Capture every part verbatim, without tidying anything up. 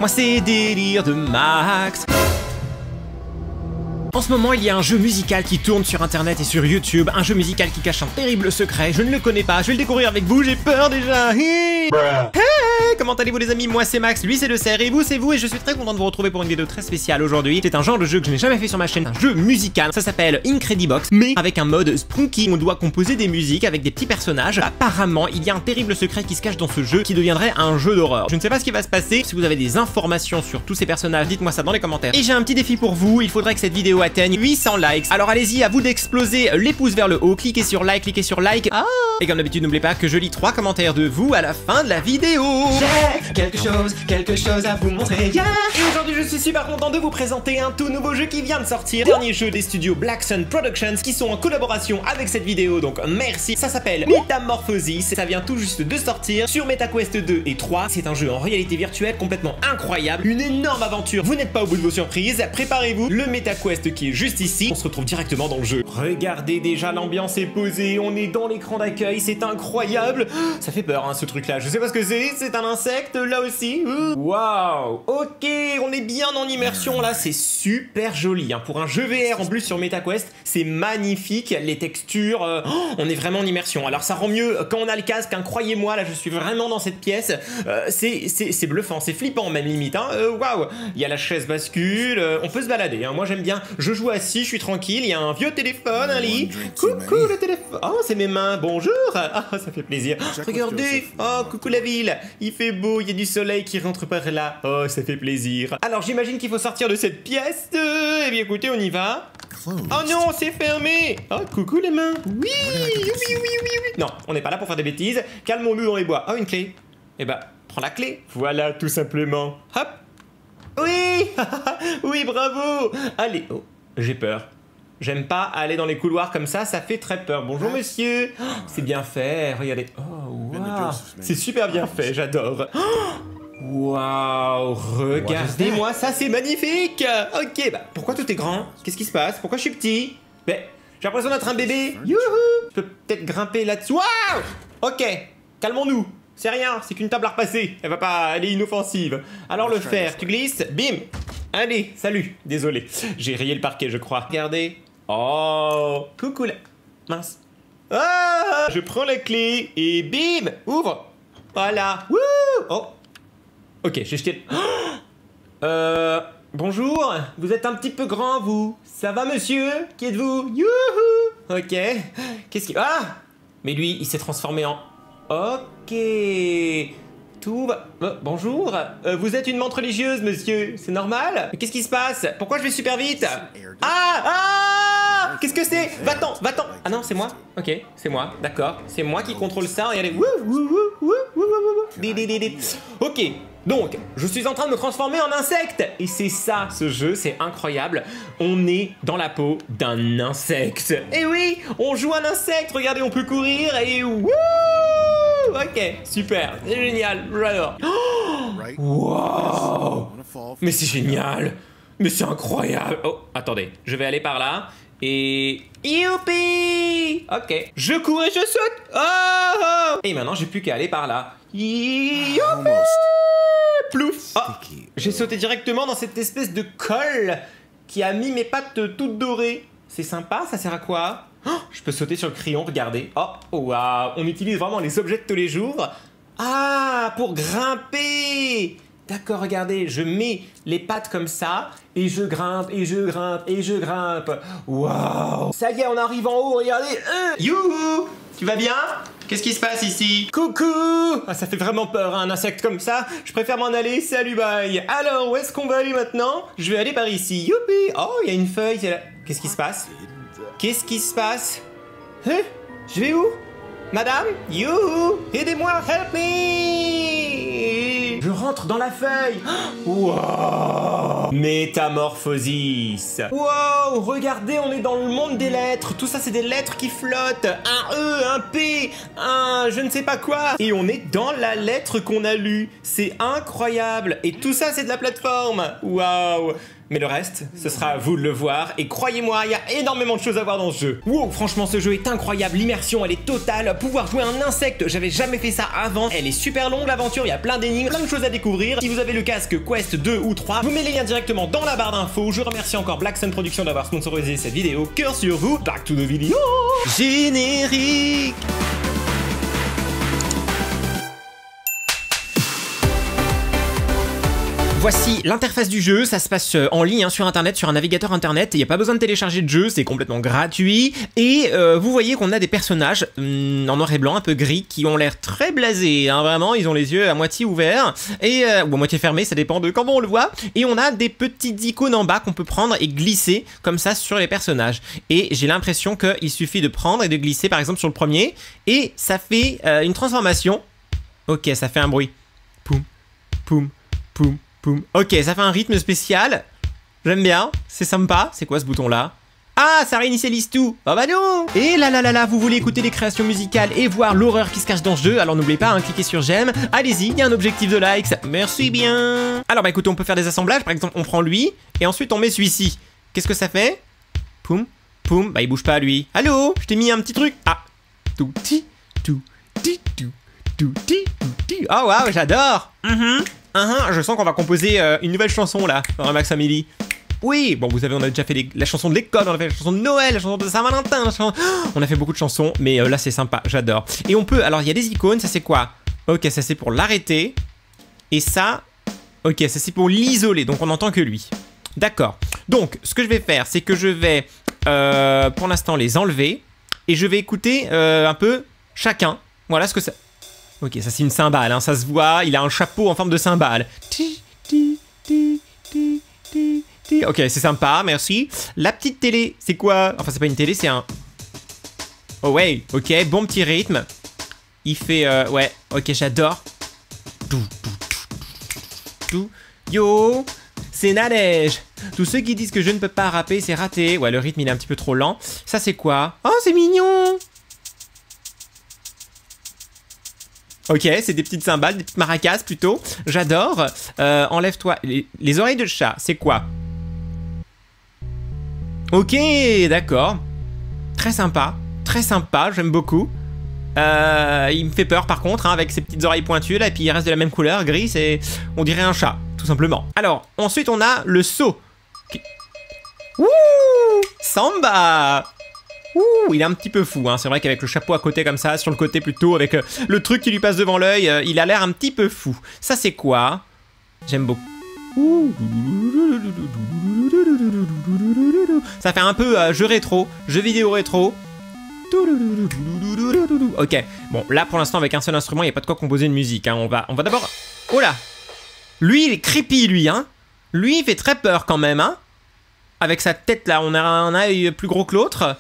Moi c'est délire de Max. En ce moment, il y a un jeu musical qui tourne sur internet et sur YouTube, un jeu musical qui cache un terrible secret, je ne le connais pas, je vais le découvrir avec vous, j'ai peur déjà. Hey, hey, comment allez-vous les amis? Moi c'est Max, lui c'est le cerf et vous c'est vous et je suis très content de vous retrouver pour une vidéo très spéciale aujourd'hui. C'est un genre de jeu que je n'ai jamais fait sur ma chaîne, un jeu musical, ça s'appelle Incredibox, mais avec un mode Sprunky, on doit composer des musiques avec des petits personnages. Apparemment, il y a un terrible secret qui se cache dans ce jeu qui deviendrait un jeu d'horreur. Je ne sais pas ce qui va se passer, si vous avez des informations sur tous ces personnages, dites-moi ça dans les commentaires. Et j'ai un petit défi pour vous, il faudrait que cette vidéo atteigne huit cents likes. Alors allez-y, à vous d'exploser les pouces vers le haut, cliquez sur like, cliquez sur like. Ah et comme d'habitude, n'oubliez pas que je lis trois commentaires de vous à la fin de la vidéo. J'ai quelque chose, quelque chose à vous montrer. Yeah. Et aujourd'hui, je suis super content de vous présenter un tout nouveau jeu qui vient de sortir. Dernier jeu des studios Black Sun Productions qui sont en collaboration avec cette vidéo, donc merci. Ça s'appelle Metamorphosis, ça vient tout juste de sortir sur MetaQuest deux et trois. C'est un jeu en réalité virtuelle complètement incroyable, une énorme aventure. Vous n'êtes pas au bout de vos surprises, préparez-vous. Le MetaQuest qui est juste ici, on se retrouve directement dans le jeu. Regardez déjà, l'ambiance est posée, on est dans l'écran d'accueil, c'est incroyable. Ça fait peur hein, ce truc là, je sais pas ce que c'est, c'est un insecte là aussi. Waouh. Ok, on est bien en immersion là, c'est super joli hein. Pour un jeu V R en plus sur MetaQuest, c'est magnifique, les textures, euh, on est vraiment en immersion. Alors ça rend mieux quand on a le casque, hein, croyez-moi, là je suis vraiment dans cette pièce, euh, c'est bluffant, c'est flippant même limite. Hein. Euh, Waouh, il y a la chaise bascule, euh, on peut se balader, hein. Moi j'aime bien, je joue assis, je suis tranquille, il y a un vieux téléphone, un lit. Coucou le téléphone. Oh, c'est mes mains, bonjour. Ah, ça fait plaisir. Regardez, oh, coucou la ville. Il fait beau, il y a du soleil qui rentre par là. Oh, ça fait plaisir. Alors, j'imagine qu'il faut sortir de cette pièce. Eh bien, écoutez, on y va. Oh non, c'est fermé. Oh, coucou les mains. Oui, oui, oui, oui, oui, oui. Non, on n'est pas là pour faire des bêtises. Calmons-nous dans les bois. Oh, une clé. Eh ben, prends la clé. Voilà, tout simplement. Hop. Oui. Oui, bravo. Allez, oh. J'ai peur. J'aime pas aller dans les couloirs comme ça, ça fait très peur. Bonjour monsieur. Oh, c'est bien fait, regardez. Oh, waouh. C'est super bien fait, j'adore. Waouh, regardez-moi ça, c'est magnifique. Ok, bah pourquoi tout est grand? Qu'est-ce qui se passe? Pourquoi je suis petit? Mais j'ai l'impression d'être un bébé. Youhou. Je peux peut-être grimper là-dessus. Waouh. Ok, calmons-nous. C'est rien, c'est qu'une table à repasser. Elle va pas, elle est inoffensive. Alors le fer, tu glisses, bim. Allez, salut, désolé, j'ai rayé le parquet je crois. Regardez. Oh, coucou la... Mince. Ah, je prends la clé et bim, ouvre. Voilà. Wouh. Oh. Ok, j'ai jeté... Oh. Euh... Bonjour, vous êtes un petit peu grand vous. Ça va monsieur? Qui êtes-vous? Youhou. Ok. Qu'est-ce qui... Ah. Mais lui, il s'est transformé en... Ok. Tout va... Euh, bonjour, euh, vous êtes une menthe religieuse, monsieur, c'est normal? Qu'est-ce qui se passe? Pourquoi je vais super vite? Ah. Ah. Qu'est-ce que c'est? Va-t'en, va-t'en. Ah non, c'est moi? Ok, c'est moi, d'accord. C'est moi qui contrôle ça, regardez. Ok, donc, je suis en train de me transformer en insecte. Et c'est ça, ce jeu, c'est incroyable. On est dans la peau d'un insecte. Et oui, on joue un insecte, regardez, on peut courir et... Wouh. Ok, super, c'est génial, j'adore. Oh, wow. Mais c'est génial. Mais c'est incroyable. Oh, attendez, je vais aller par là. Et... Youpi. Ok, je cours et je saute. Oh. Et maintenant, j'ai plus qu'à aller par là. Youpi. Plouf. Oh, j'ai sauté directement dans cette espèce de colle qui a mis mes pattes toutes dorées. C'est sympa, ça sert à quoi? Oh, je peux sauter sur le crayon, regardez. Oh, waouh, on utilise vraiment les objets de tous les jours. Ah, pour grimper. D'accord, regardez, je mets les pattes comme ça, et je grimpe, et je grimpe, et je grimpe. Waouh. Ça y est, on arrive en haut, regardez. Euh, youhou. Tu vas bien? Qu'est-ce qui se passe ici? Coucou. Ah, ça fait vraiment peur, hein, un insecte comme ça. Je préfère m'en aller, salut, bye. Alors, où est-ce qu'on va aller maintenant? Je vais aller par ici. Youpi. Oh, il y a une feuille. Qu'est-ce qui se passe? Qu'est-ce qui se passe? Hein? Je vais où? Madame? Youhou! Aidez-moi! Help me! Je rentre dans la feuille! Waouh! Métamorphosis. Wow, regardez, on est dans le monde des lettres. Tout ça, c'est des lettres qui flottent. Un E, un P, un je ne sais pas quoi. Et on est dans la lettre qu'on a lue. C'est incroyable. Et tout ça, c'est de la plateforme. Waouh. Mais le reste, ce sera à vous de le voir. Et croyez-moi, il y a énormément de choses à voir dans ce jeu. Wow, franchement, ce jeu est incroyable. L'immersion, elle est totale. Pouvoir jouer un insecte, j'avais jamais fait ça avant. Elle est super longue, l'aventure. Il y a plein d'énigmes, plein de choses à découvrir. Si vous avez le casque Quest deux ou trois, vous mettez les liens directement dans la barre d'infos. Je remercie encore Black Sun Productions d'avoir sponsorisé cette vidéo. Cœur sur vous. Back to the video. Générique. Voici l'interface du jeu, ça se passe en ligne hein, sur internet, sur un navigateur internet, il n'y a pas besoin de télécharger de jeu, c'est complètement gratuit, et euh, vous voyez qu'on a des personnages hum, en noir et blanc, un peu gris, qui ont l'air très blasés, hein, vraiment, ils ont les yeux à moitié ouverts, et, euh, ou à moitié fermés, ça dépend de comment on le voit, et on a des petites icônes en bas qu'on peut prendre et glisser comme ça sur les personnages, et j'ai l'impression qu'il suffit de prendre et de glisser par exemple sur le premier, et ça fait euh, une transformation, ok, ça fait un bruit, poum, poum, poum, Poum. Ok, ça fait un rythme spécial. J'aime bien, c'est sympa. C'est quoi ce bouton là? Ah, ça réinitialise tout. Oh bah non. Et là là là là, vous voulez écouter les créations musicales et voir l'horreur qui se cache dans ce jeu? Alors n'oubliez pas, hein, cliquez sur j'aime. Allez-y, il y a un objectif de likes. Merci bien. Alors bah écoutez, on peut faire des assemblages. Par exemple, on prend lui et ensuite on met celui-ci. Qu'est-ce que ça fait? Poum, poum. Bah il bouge pas lui. Allô? Je t'ai mis un petit truc. Ah. Tout ti, tout ti, tout tout ti, tout ti. Oh waouh, j'adore. Mhm. Uh-huh, je sens qu'on va composer euh, une nouvelle chanson là, dans Max Family. Oui, bon vous savez, on a déjà fait les, la chanson de l'école, on a fait la chanson de Noël, la chanson de Saint-Valentin, chanson... oh, on a fait beaucoup de chansons, mais euh, là c'est sympa, j'adore. Et on peut, alors il y a des icônes, ça c'est quoi? Ok, ça c'est pour l'arrêter. Et ça, ok, ça c'est pour l'isoler, donc on n'entend que lui. D'accord, donc ce que je vais faire, c'est que je vais, euh, pour l'instant les enlever. Et je vais écouter euh, un peu chacun, voilà ce que ça... Ok, ça c'est une cymbale, hein, ça se voit, il a un chapeau en forme de cymbale. Ok, c'est sympa, merci. La petite télé, c'est quoi? Enfin, c'est pas une télé, c'est un... Oh ouais, ok, bon petit rythme. Il fait... Euh, ouais, ok, j'adore. Yo, c'est Nadège. Tous ceux qui disent que je ne peux pas rapper, c'est raté. Ouais, le rythme, il est un petit peu trop lent. Ça, c'est quoi? Oh, c'est mignon. Ok, c'est des petites cymbales, des petites maracas plutôt. J'adore. Euh, Enlève-toi. Les, les oreilles de chat, c'est quoi? Ok, d'accord. Très sympa. Très sympa, j'aime beaucoup. Euh, il me fait peur par contre, hein, avec ses petites oreilles pointues là, et puis il reste de la même couleur, gris, c'est... On dirait un chat, tout simplement. Alors, ensuite on a le saut. Ouh, Samba. Ouh, il est un petit peu fou, hein. C'est vrai qu'avec le chapeau à côté comme ça, sur le côté plutôt, avec euh, le truc qui lui passe devant l'œil, euh, il a l'air un petit peu fou. Ça c'est quoi? J'aime beaucoup. Ouh. Ça fait un peu euh, jeu rétro, jeu vidéo rétro. Ok, bon là pour l'instant avec un seul instrument, il n'y a pas de quoi composer une musique, hein. On va, on va d'abord... Oh là. Lui il est creepy lui, hein. Lui il fait très peur quand même, hein. Avec sa tête là, on a un œil plus gros que l'autre.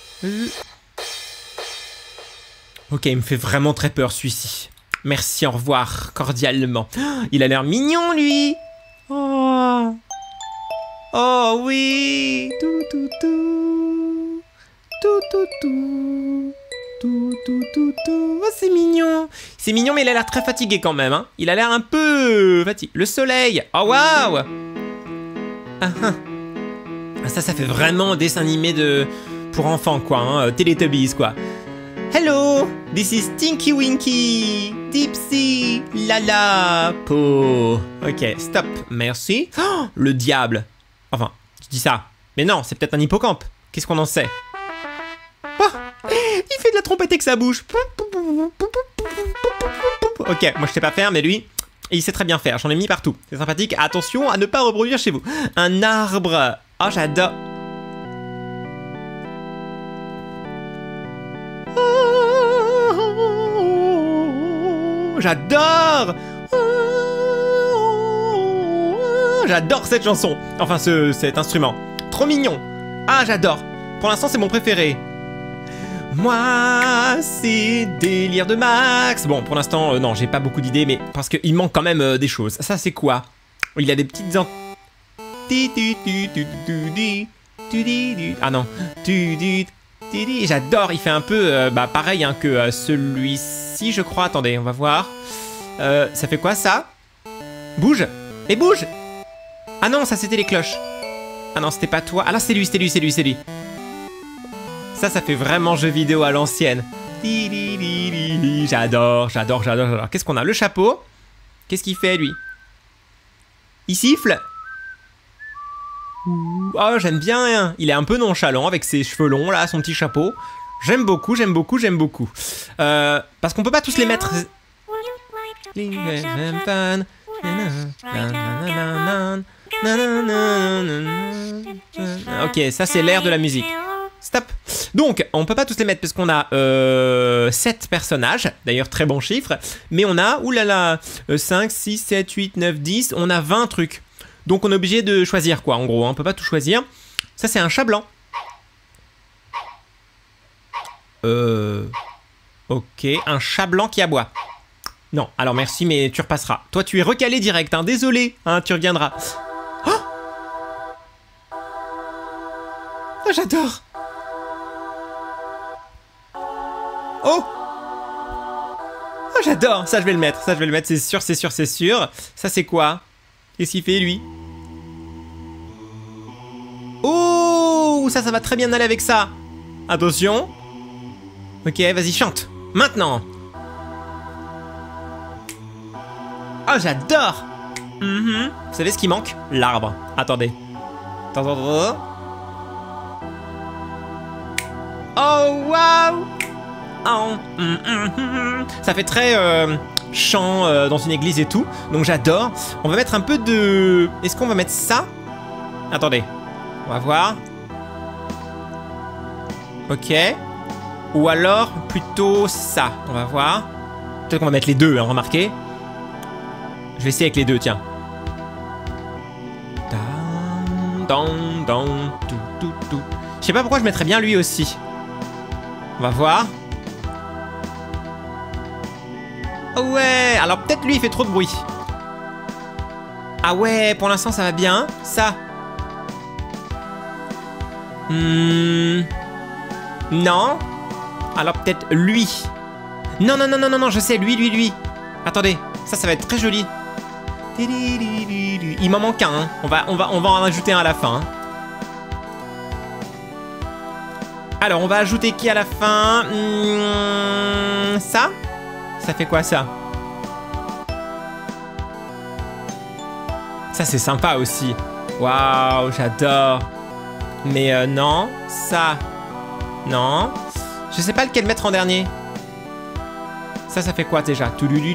Ok, il me fait vraiment très peur celui-ci. Merci, au revoir, cordialement. Il a l'air mignon, lui. Oh, oh oui. Tout, tout, tout. Tout, tout, tout. Tout, tout, tout, tout. Oh, c'est mignon. C'est mignon, mais il a l'air très fatigué quand même, hein. Il a l'air un peu fatigué. Le soleil. Oh, waouh. Ah, ah. Ça, ça fait vraiment dessin animé de... pour enfants, quoi, hein, Teletubbies, quoi. Hello, this is Tinky Winky, Dipsy, Lala, Po. Ok, stop, merci. Oh, le diable. Enfin, je dis ça. Mais non, c'est peut-être un hippocampe. Qu'est-ce qu'on en sait? Oh, il fait de la trompette avec sa bouche. Ok, moi je sais pas faire, mais lui, il sait très bien faire. J'en ai mis partout. C'est sympathique. Attention à ne pas reproduire chez vous. Un arbre. Oh, j'adore. J'adore. J'adore cette chanson. Enfin, ce, cet instrument. Trop mignon. Ah, j'adore. Pour l'instant, c'est mon préféré. Moi, c'est délire de Max. Bon, pour l'instant, euh, non, j'ai pas beaucoup d'idées, mais parce qu'il manque quand même euh, des choses. Ça, c'est quoi? Il a des petites... Ah non. J'adore, il fait un peu euh, bah, pareil hein, que euh, celui-ci, je crois. Attendez, on va voir. Euh, ça fait quoi ça? Bouge. Mais bouge. Ah non, ça c'était les cloches. Ah non, c'était pas toi. Ah là, c'est lui, c'est lui, c'est lui, c'est lui. Ça, ça fait vraiment jeu vidéo à l'ancienne. J'adore, j'adore, j'adore, j'adore. Qu'est-ce qu'on a? Le chapeau. Qu'est-ce qu'il fait, lui? Il siffle. Oh, j'aime bien. Il est un peu nonchalant avec ses cheveux longs, là, son petit chapeau. J'aime beaucoup, j'aime beaucoup, j'aime beaucoup. Euh, parce qu'on peut pas tous les mettre. Ok, ça c'est l'air de la musique. Stop. Donc, on peut pas tous les mettre parce qu'on a euh, sept personnages. D'ailleurs, très bon chiffre. Mais on a, oulala, cinq, six, sept, huit, neuf, dix. On a vingt trucs. Donc, on est obligé de choisir, quoi, en gros. Hein. On peut pas tout choisir. Ça, c'est un chat blanc. Euh... Ok, un chat blanc qui aboie. Non, alors merci, mais tu repasseras. Toi, tu es recalé direct, hein. Désolé, hein, tu reviendras. Oh, oh j'adore. Oh Oh, j'adore. Ça, je vais le mettre. Ça, je vais le mettre, c'est sûr, c'est sûr, c'est sûr. Ça, c'est quoi? Qu'est-ce qu'il fait, lui? Oh, ça, ça va très bien aller avec ça. Attention. Ok, vas-y, chante. Maintenant. Oh, j'adore. Mm-hmm. Vous savez ce qui manque? L'arbre. Attendez. Attends, attends, attends. Oh, waouh. Oh, mm, mm, mm. Ça fait très euh, chant euh, dans une église et tout. Donc j'adore. On va mettre un peu de... Est-ce qu'on va mettre ça? Attendez. On va voir. Ok. Ou alors plutôt ça. On va voir. Peut-être qu'on va mettre les deux, hein, remarquez. Je vais essayer avec les deux, tiens. Je sais pas pourquoi je mettrais bien lui aussi. On va voir. Oh ouais, alors peut-être lui il fait trop de bruit. Ah ouais, pour l'instant ça va bien. Ça. Hmm. Non. Alors peut-être lui. Non, non, non, non, non, non, je sais, lui, lui, lui. Attendez, ça, ça va être très joli. Il m'en manque un. Hein. On va, on va, on va en ajouter un à la fin. Hein. Alors, on va ajouter qui à la fin? mmh, Ça? Ça fait quoi, ça? Ça, c'est sympa aussi. Waouh, j'adore. Mais euh, non, ça. Non. Je sais pas lequel mettre en dernier. Ça, ça fait quoi déjà?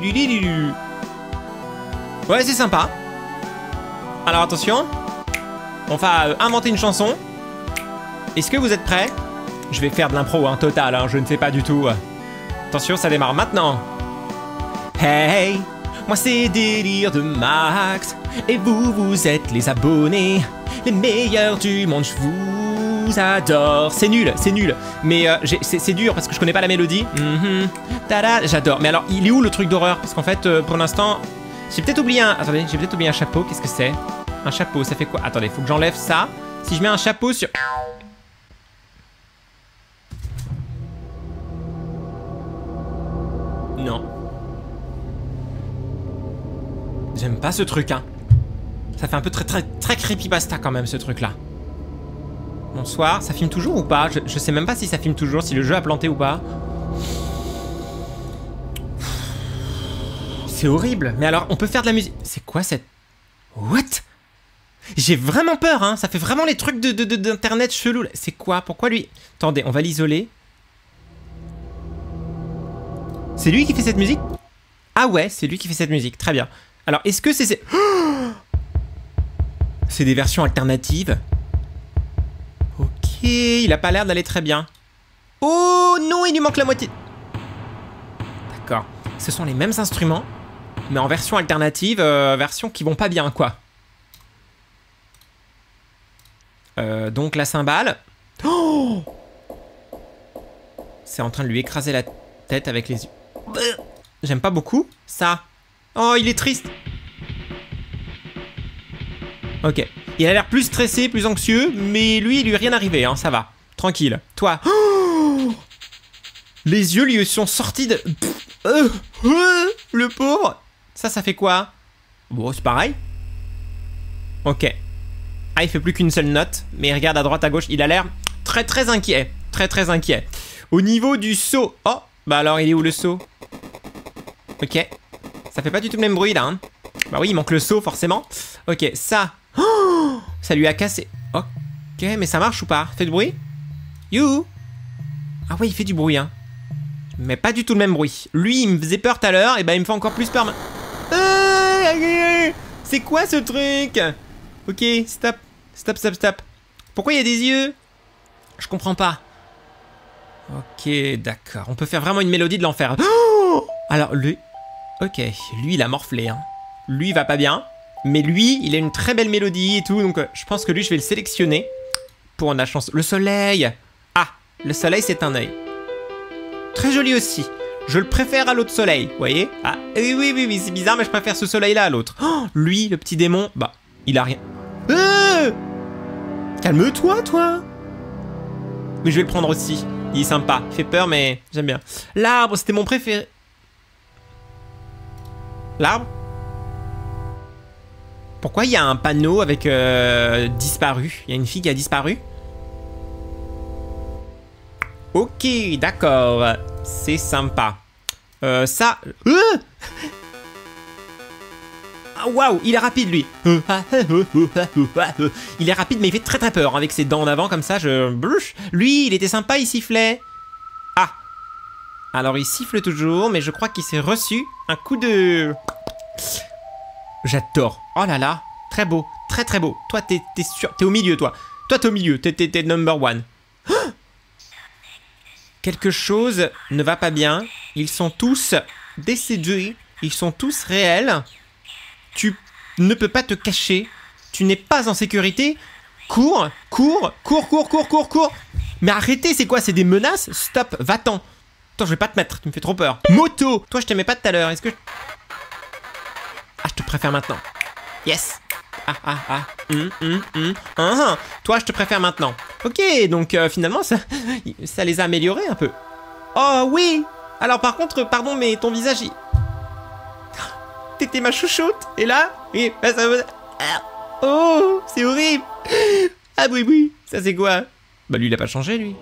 Ouais, c'est sympa. Alors attention. On va euh, inventer une chanson. Est-ce que vous êtes prêts? Je vais faire de l'impro, hein, total, hein, je ne sais pas du tout. Attention, ça démarre maintenant. Hey, moi c'est Délire de Max. Et vous, vous êtes les abonnés, les meilleurs du monde, je vous adore. C'est nul, c'est nul. Mais euh, c'est dur parce que je connais pas la mélodie. Mm-hmm. Tada, j'adore. Mais alors, il est où le truc d'horreur? Parce qu'en fait, euh, pour l'instant, j'ai peut-être oublié un... Attendez, j'ai peut-être oublié un chapeau. Qu'est-ce que c'est? Un chapeau, ça fait quoi? Attendez, faut que j'enlève ça. Si je mets un chapeau sur... Non. J'aime pas ce truc, hein. Ça fait un peu très très très creepypasta quand même, ce truc-là. Bonsoir, ça filme toujours ou pas? je, je sais même pas si ça filme toujours, si le jeu a planté ou pas. C'est horrible. Mais alors, on peut faire de la musique... C'est quoi cette... What? J'ai vraiment peur, hein. Ça fait vraiment les trucs de, de, de, d'internet chelou. C'est quoi? Pourquoi lui? Attendez, on va l'isoler. C'est lui qui fait cette musique? Ah ouais, c'est lui qui fait cette musique. Très bien. Alors, est-ce que c'est... Oh, c'est des versions alternatives. Ok, il a pas l'air d'aller très bien. Oh non, il lui manque la moitié. D'accord. Ce sont les mêmes instruments, mais en version alternative, euh, version qui vont pas bien, quoi. Euh, donc la cymbale. Oh, c'est en train de lui écraser la tête avec les yeux. J'aime pas beaucoup ça. Oh, il est triste. Ok. Il a l'air plus stressé, plus anxieux, mais lui, il lui est rien arrivé, hein, ça va. Tranquille. Toi. Oh, les yeux lui sont sortis de... Euh, euh, le pauvre. Ça, ça fait quoi? Bon, c'est pareil. Ok. Ah, il fait plus qu'une seule note, mais il regarde à droite, à gauche. Il a l'air très, très inquiet. Très, très inquiet. Au niveau du seau... Oh, bah alors, il est où le seau? Ok. Ça fait pas du tout le même bruit, là, hein. Bah oui, il manque le seau, forcément. Ok, ça... Oh, ça lui a cassé. Ok, mais ça marche ou pas? Fait du bruit? You. Ah ouais, il fait du bruit, hein. Mais pas du tout le même bruit. Lui, il me faisait peur tout à l'heure, et bah il me fait encore plus peur. Euh, c'est quoi ce truc? Ok, stop. Stop, stop, stop. Pourquoi il y a des yeux? Je comprends pas. Ok, d'accord. On peut faire vraiment une mélodie de l'enfer. Oh, alors, lui... Ok, lui, il a morflé, hein. Lui, il va pas bien. Mais lui, il a une très belle mélodie et tout. Donc, euh, je pense que lui, je vais le sélectionner. Pour la chance. Le soleil. Ah, le soleil, c'est un œil. Très joli aussi. Je le préfère à l'autre soleil, vous voyez? Ah, oui, oui, oui, oui, c'est bizarre, mais je préfère ce soleil-là à l'autre. Oh, lui, le petit démon, bah, il a rien. Euh Calme-toi, toi. Mais je vais le prendre aussi. Il est sympa. Il fait peur, mais j'aime bien. L'arbre, c'était mon préféré. L'arbre? Pourquoi il y a un panneau avec euh, disparu? Il y a une fille qui a disparu? Ok, d'accord. C'est sympa. Euh, ça... Euh ah, waouh, il est rapide, lui. Il est rapide, mais il fait très très peur. Avec ses dents en avant, comme ça, je... Lui, il était sympa, il sifflait. Ah. Alors, il siffle toujours, mais je crois qu'il s'est reçu un coup de... J'adore. Oh là là, très beau, très très beau. Toi, t'es sûr, t'es au milieu, toi. Toi, t'es au milieu, t'es number one. Quelque chose ne va pas bien. Ils sont tous décédés. Ils sont tous réels. Tu ne peux pas te cacher. Tu n'es pas en sécurité. Cours, cours, cours, cours, cours, cours, cours. Mais arrêtez, c'est quoi? C'est des menaces? Stop, va-t'en. Attends, je vais pas te mettre, tu me fais trop peur. Moto, toi, je t'aimais pas tout à l'heure. Est-ce que... Ah, je te préfère maintenant. Yes. Ah, ah, ah. Hum, hum, hum. Ah, toi, je te préfère maintenant. Ok, donc euh, finalement, ça, ça les a améliorés un peu. Oh oui. Alors par contre, pardon, mais ton visage, il... T'étais ma chouchoute. Et là, oui, bah, ça... Oh, c'est horrible. Ah oui, oui. Ça, c'est quoi? Bah lui, il a pas changé, lui.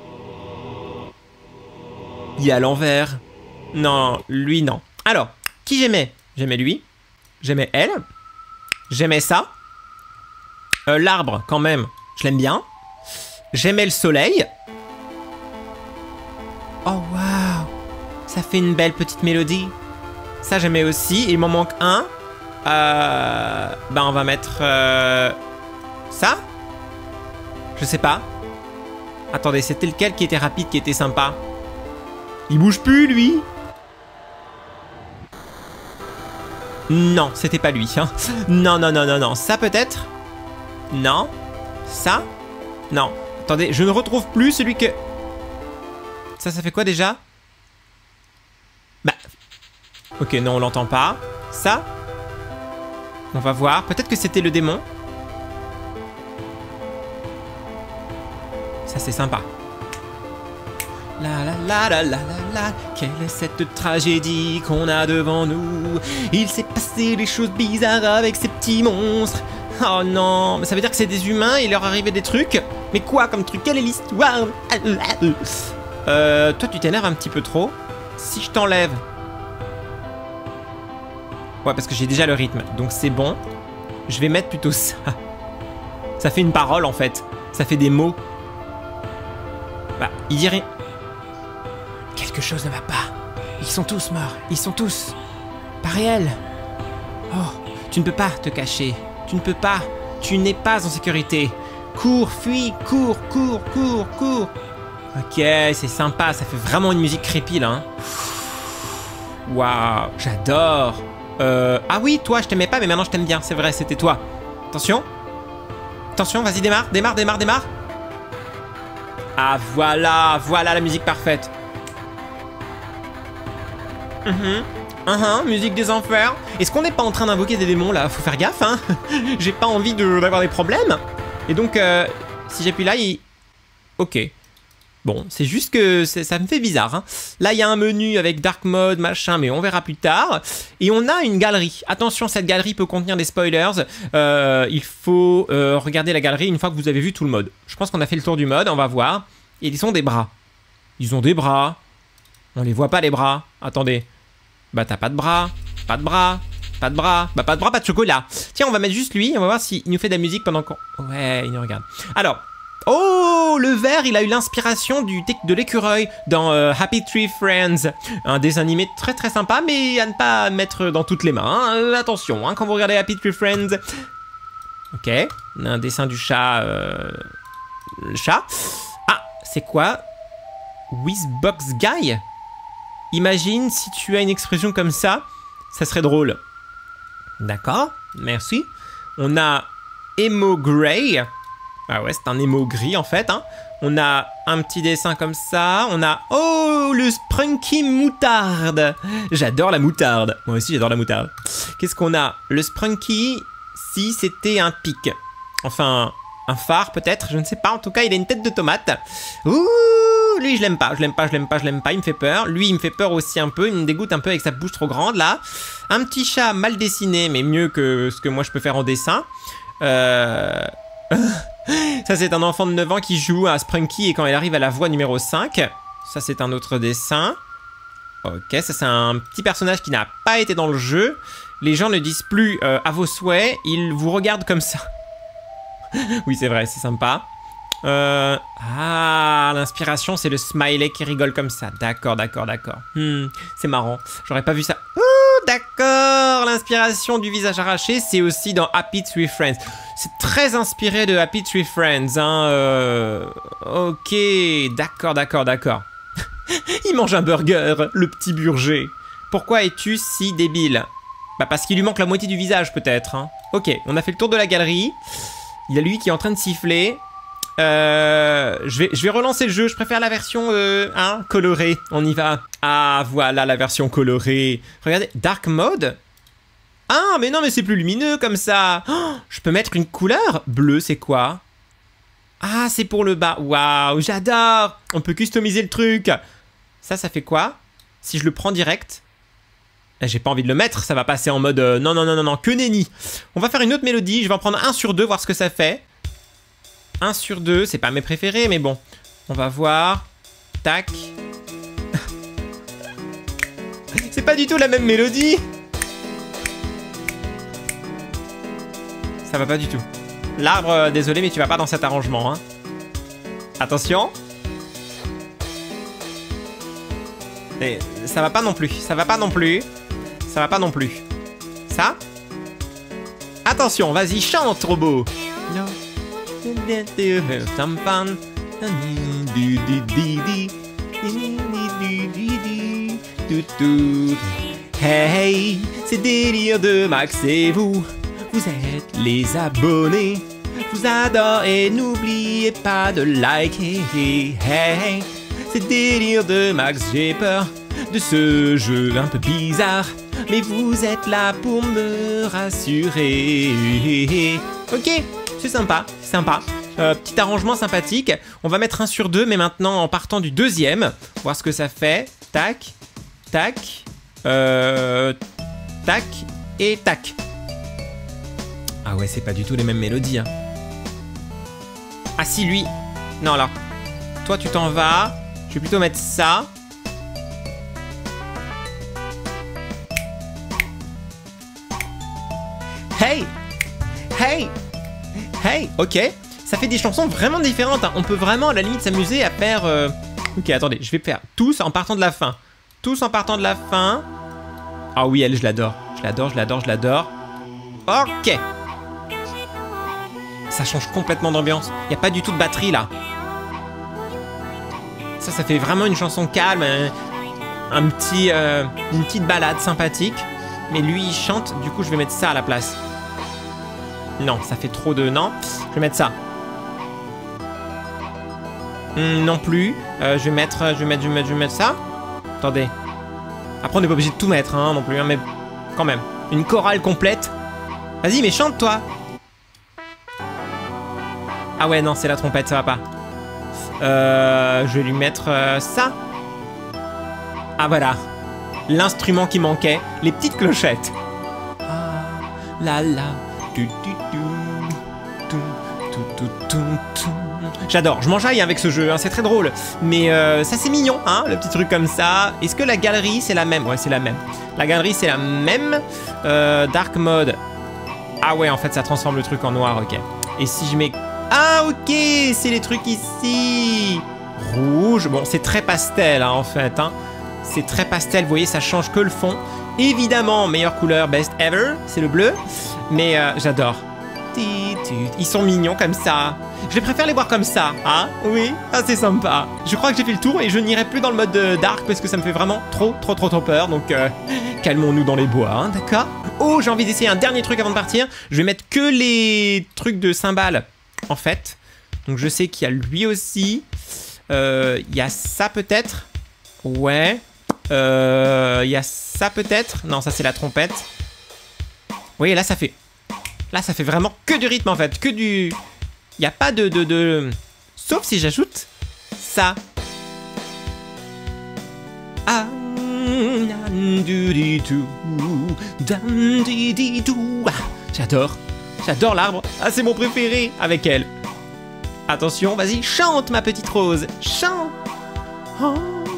Il est à l'envers. Non, lui, non. Alors, qui j'aimais? J'aimais lui. J'aimais elle. J'aimais ça. Euh, L'arbre, quand même, je l'aime bien. J'aimais le soleil. Oh, waouh. Ça fait une belle petite mélodie. Ça, j'aimais aussi. Il m'en manque un. Euh... Ben, on va mettre... Euh... Ça? Je sais pas. Attendez, c'était lequel qui était rapide, qui était sympa? Il bouge plus, lui. Non, c'était pas lui. Hein. Non, non, non, non, non. Ça peut-être? Non. Ça? Non. Attendez, je ne retrouve plus celui que... Ça, ça fait quoi déjà? Bah... Ok, non, on l'entend pas. Ça? On va voir. Peut-être que c'était le démon. Ça, c'est sympa. La la la la la la la, quelle est cette tragédie qu'on a devant nous? Il s'est passé des choses bizarres avec ces petits monstres. Oh non, mais ça veut dire que c'est des humains et il leur arrivait des trucs? Mais quoi comme truc? Quelle est l'histoire? Euh, toi tu t'énerves un petit peu trop. Si je t'enlève... Ouais, parce que j'ai déjà le rythme, donc c'est bon. Je vais mettre plutôt ça. Ça fait une parole en fait. Ça fait des mots. Bah, il dit rien. Quelque chose ne va pas. Ils sont tous morts. Ils sont tous... pas réels. Oh, tu ne peux pas te cacher. Tu ne peux pas. Tu n'es pas en sécurité. Cours, fuis, cours, cours, cours, cours. Ok, c'est sympa. Ça fait vraiment une musique creepy, là. Hein. Waouh, j'adore. Euh... Ah oui, toi, je t'aimais pas, mais maintenant je t'aime bien. C'est vrai, c'était toi. Attention. Attention, vas-y, démarre, démarre, démarre, démarre. Ah, voilà, voilà la musique parfaite. Mhm. Hein, hein, musique des enfers. Est-ce qu'on n'est pas en train d'invoquer des démons là? Faut faire gaffe, hein. J'ai pas envie d'avoir des problèmes. Et donc, euh, si j'appuie là, il... Ok. Bon, c'est juste que ça me fait bizarre, hein. Là, il y a un menu avec Dark Mode, machin, mais on verra plus tard. Et on a une galerie. Attention, cette galerie peut contenir des spoilers. Euh, il faut euh, regarder la galerie une fois que vous avez vu tout le mode. Je pense qu'on a fait le tour du mode, on va voir. Et ils ont des bras. Ils ont des bras. On les voit pas, les bras. Attendez. Bah, t'as pas de bras. Pas de bras. Pas de bras. Bah, pas de bras, pas de chocolat. Tiens, on va mettre juste lui. On va voir s'il nous fait de la musique pendant qu'on... Ouais, il nous regarde. Alors... Oh, le vert, il a eu l'inspiration du de l'écureuil dans euh, Happy Tree Friends. Un dessin animé très très sympa, mais à ne pas mettre dans toutes les mains. Hein. Euh, attention, hein, quand vous regardez Happy Tree Friends. Ok, on a un dessin du chat. Euh... Le chat. Ah, c'est quoi? Whizbox Guy? Imagine si tu as une expression comme ça, ça serait drôle. D'accord, merci. On a Emo Grey. Ah ouais, c'est un émo gris en fait, hein. On a un petit dessin comme ça. On a... Oh, le Sprunky Moutarde. J'adore la moutarde. Moi aussi, j'adore la moutarde. Qu'est-ce qu'on a? Le Sprunky, si c'était un pic. Enfin, un phare peut-être, je ne sais pas. En tout cas, il a une tête de tomate. Ouh, lui, je l'aime pas. Je l'aime pas, je l'aime pas, je l'aime pas. Il me fait peur. Lui, il me fait peur aussi un peu. Il me dégoûte un peu avec sa bouche trop grande, là. Un petit chat mal dessiné, mais mieux que ce que moi, je peux faire en dessin. Euh... Ça, c'est un enfant de neuf ans qui joue à Sprunky et quand il arrive à la voie numéro cinq. Ça, c'est un autre dessin. Ok, ça, c'est un petit personnage qui n'a pas été dans le jeu. Les gens ne disent plus euh, à vos souhaits, ils vous regardent comme ça. Oui, c'est vrai, c'est sympa. Euh... Ah, l'inspiration, c'est le smiley qui rigole comme ça. D'accord, d'accord, d'accord. Hmm, c'est marrant. J'aurais pas vu ça. Ouh, d'accord. L'inspiration du visage arraché, c'est aussi dans Happy Tree Friends. C'est très inspiré de Happy Tree Friends, hein. Euh... Ok, d'accord, d'accord, d'accord. Il mange un burger, le petit burger. Pourquoi es-tu si débile? Bah parce qu'il lui manque la moitié du visage, peut-être. Hein. Ok, on a fait le tour de la galerie. Il y a lui qui est en train de siffler. Euh, je, vais, je vais relancer le jeu. Je préfère la version euh, hein, colorée. On y va. Ah, voilà la version colorée. Regardez, Dark Mode. Ah, mais non, mais c'est plus lumineux comme ça. Oh, je peux mettre une couleur. Bleu, c'est quoi? Ah, c'est pour le bas. Waouh, j'adore. On peut customiser le truc. Ça, ça fait quoi? Si je le prends direct. J'ai pas envie de le mettre, ça va passer en mode... Euh, non, non, non, non, non, que nenni. On va faire une autre mélodie. Je vais en prendre un sur deux, voir ce que ça fait. un sur deux, c'est pas mes préférés, mais bon. On va voir. Tac. C'est pas du tout la même mélodie. Ça va pas du tout. L'arbre, euh, désolé, mais tu vas pas dans cet arrangement. Hein. Attention. Et ça va pas non plus. Ça va pas non plus. Ça va pas non plus. Ça. Attention, vas-y, chante, robot. Hey, c'est délire de Max et vous. Vous êtes les abonnés. Je vous adore et n'oubliez pas de liker. Hey, c'est délire de Max, j'ai peur de ce jeu un peu bizarre. Mais vous êtes là pour me rassurer. Ok, c'est sympa, c'est sympa. Euh, petit arrangement sympathique. On va mettre un sur deux, mais maintenant en partant du deuxième. Voir ce que ça fait. Tac, tac, euh, tac et tac. Ah ouais, c'est pas du tout les mêmes mélodies. Hein. Ah si, lui. Non, alors, toi tu t'en vas. Je vais plutôt mettre ça. Hey! Hey! Hey! Ok. Ça fait des chansons vraiment différentes. Hein. On peut vraiment à la limite s'amuser à faire... Euh... Ok, attendez. Je vais faire tous en partant de la fin. Tous en partant de la fin. Ah oui, elle, je l'adore. Je l'adore, je l'adore, je l'adore. Ok. Ça change complètement d'ambiance. Il n'y a pas du tout de batterie, là. Ça, ça fait vraiment une chanson calme. Un, un petit, euh, une petite balade sympathique. Mais lui, il chante. Du coup, je vais mettre ça à la place. Non, ça fait trop de... Non, je vais mettre ça. Hum, non plus. Euh, je vais mettre... Je vais mettre... Je vais mettre... Je vais mettre ça. Attendez. Après, on n'est pas obligé de tout mettre, hein, non plus, hein, mais quand même. Une chorale complète. Vas-y, mais chante, toi. Ah ouais, non, c'est la trompette, ça va pas. Euh, je vais lui mettre euh, ça. Ah, voilà. L'instrument qui manquait, les petites clochettes. Ah, la la, tu, tu, tu, tu, tu, tu, tu, tu. J'adore, je m'enjaille avec ce jeu, hein, c'est très drôle. Mais euh, ça c'est mignon, hein, le petit truc comme ça. Est-ce que la galerie c'est la même? Ouais, c'est la même. La galerie c'est la même. Euh, dark mode. Ah ouais, en fait ça transforme le truc en noir, ok. Et si je mets... Ah ok, c'est les trucs ici. Rouge, bon c'est très pastel hein, en fait, hein. C'est très pastel, vous voyez, ça change que le fond. Évidemment, meilleure couleur, best ever, c'est le bleu. Mais euh, j'adore. Ils sont mignons comme ça. Je préfère les voir comme ça, hein. Oui, ah, c'est sympa. Je crois que j'ai fait le tour et je n'irai plus dans le mode euh, dark parce que ça me fait vraiment trop, trop, trop, trop peur. Donc, euh, calmons-nous dans les bois, hein, d'accord? Oh, j'ai envie d'essayer un dernier truc avant de partir. Je vais mettre que les trucs de cymbales, en fait. Donc, je sais qu'il y a lui aussi. Euh, il y a ça peut-être. Ouais. Euh, il y a ça peut-être. Non, ça c'est la trompette. Vous voyez, là ça fait... Là ça fait vraiment que du rythme en fait. Que du... Il n'y a pas de, de, de... Sauf si j'ajoute ça. Ah. J'adore. J'adore l'arbre. Ah, c'est mon préféré avec elle. Attention, vas-y, chante ma petite rose. Chante. Oh.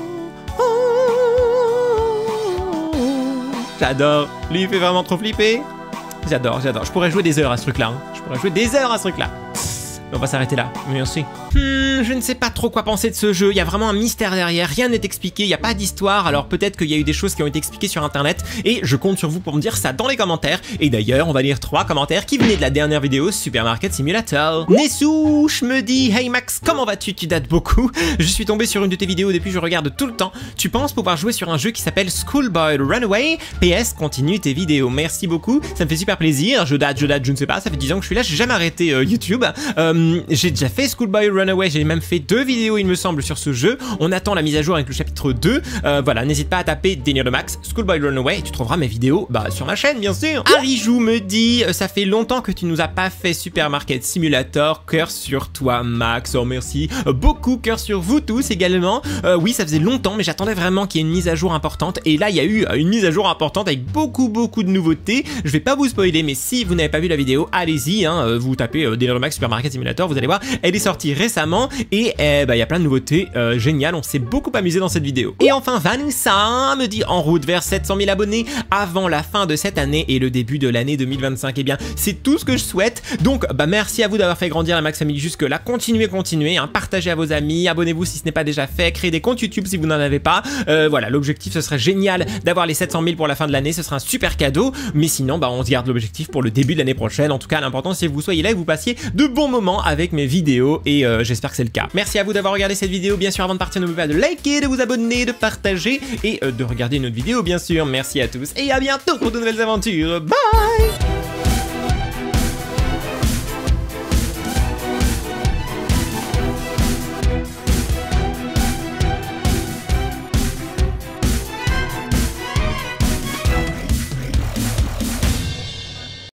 J'adore. Lui, il fait vraiment trop flipper. J'adore, j'adore. Je pourrais jouer des heures à ce truc-là. Hein. Je pourrais jouer des heures à ce truc-là. On va s'arrêter là. Merci. Hmm, je ne sais pas trop quoi penser de ce jeu. Il y a vraiment un mystère derrière. Rien n'est expliqué. Il n'y a pas d'histoire. Alors peut-être qu'il y a eu des choses qui ont été expliquées sur internet. Et je compte sur vous pour me dire ça dans les commentaires. Et d'ailleurs, on va lire trois commentaires qui venaient de la dernière vidéo Supermarket Simulator. Nessouche me dit: Hey Max, comment vas-tu? Tu dates beaucoup. Je suis tombé sur une de tes vidéos depuis, je regarde tout le temps. Tu penses pouvoir jouer sur un jeu qui s'appelle Schoolboy Runaway? P S, continue tes vidéos. Merci beaucoup. Ça me fait super plaisir. Je date, je date, je ne sais pas. Ça fait dix ans que je suis là. J'ai jamais arrêté euh, YouTube. Euh, J'ai déjà fait Schoolboy Runaway, j'ai même fait deux vidéos il me semble sur ce jeu. On attend la mise à jour avec le chapitre deux. Euh, voilà, n'hésite pas à taper Daniel de Max, Schoolboy Runaway et tu trouveras mes vidéos bah, sur ma chaîne bien sûr. Harijou me dit, ça fait longtemps que tu nous as pas fait Supermarket Simulator, cœur sur toi Max, oh merci beaucoup, cœur sur vous tous également. Euh, oui ça faisait longtemps mais j'attendais vraiment qu'il y ait une mise à jour importante et là il y a eu une mise à jour importante avec beaucoup beaucoup de nouveautés. Je vais pas vous spoiler mais si vous n'avez pas vu la vidéo, allez-y, hein, vous tapez euh, Daniel de Max Supermarket Simulator, vous allez voir, elle est sortie récemment et eh, bah, y a plein de nouveautés euh, géniales, on s'est beaucoup amusé dans cette vidéo. Et enfin Vanessa me dit en route vers sept cent mille abonnés avant la fin de cette année et le début de l'année deux mille vingt-cinq. Et eh bien c'est tout ce que je souhaite, donc bah merci à vous d'avoir fait grandir la Max Family jusque là, continuez, continuez, hein, partagez à vos amis, abonnez-vous si ce n'est pas déjà fait, créez des comptes YouTube si vous n'en avez pas, euh, voilà l'objectif ce serait génial d'avoir les sept cent mille pour la fin de l'année, ce serait un super cadeau, mais sinon bah on se garde l'objectif pour le début de l'année prochaine. En tout cas l'important c'est que vous soyez là et que vous passiez de bons moments avec mes vidéos et euh, j'espère que c'est le cas. Merci à vous d'avoir regardé cette vidéo, bien sûr avant de partir n'oubliez pas de liker, de vous abonner, de partager et euh, de regarder une autre vidéo bien sûr. Merci à tous et à bientôt pour de nouvelles aventures, bye.